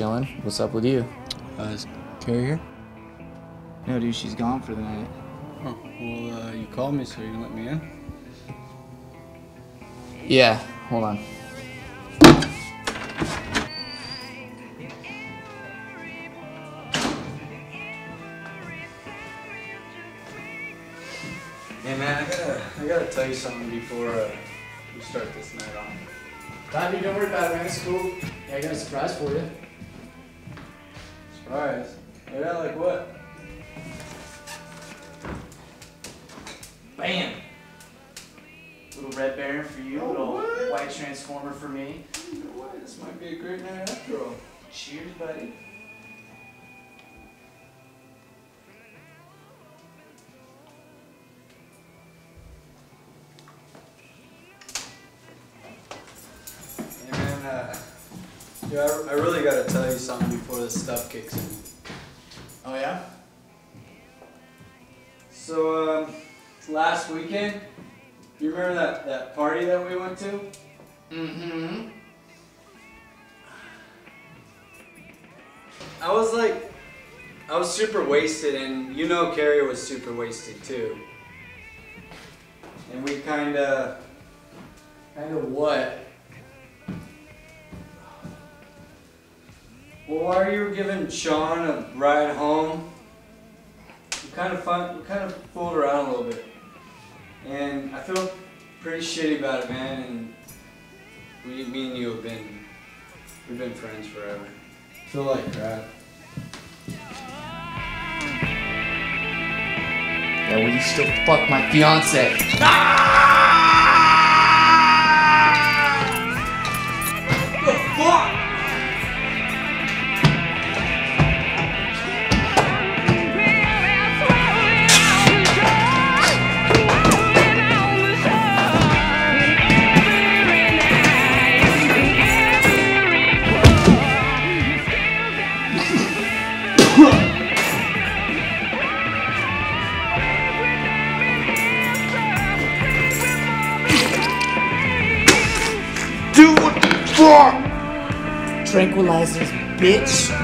chilling. What's up with you? Is Carrie here? No, dude, she's gone for the night. Oh, well, you called me, so you can let me in? Yeah, hold on. Hey man, I gotta tell you something before we start this night off. Nah, dude, don't worry about it, man. It's cool. Yeah, I got a surprise for you. Surprise? Yeah, like what? Bam! Little red baron for you, little white transformer for me. You know what? This might be a great night after all. Cheers, buddy. Hey man, yeah, I really gotta tell you something before this stuff kicks in. Oh, yeah? So, last weekend, you remember that party that we went to? Mm-hmm. I was super wasted, and you know Carrie was super wasted too. And we kinda what? well, while you were giving Sean a ride home, we kind of fooled around a little bit. And I feel pretty shitty about it, man, and me and you we've been friends forever. I feel like crap. Yeah, will you still fuck my fiance? Do what the fuck? Tranquilizers, bitch.